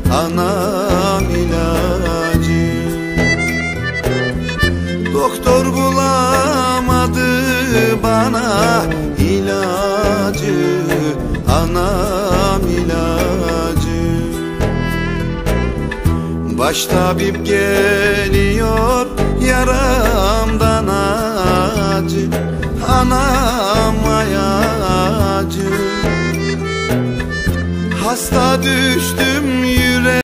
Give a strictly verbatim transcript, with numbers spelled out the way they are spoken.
anam ilacı. Doktor bulamadı bana ilacı, anam ilacı. Baş tabip geliyor yaramdan acı, anam ayacı. Hasta düştüm yüreğe.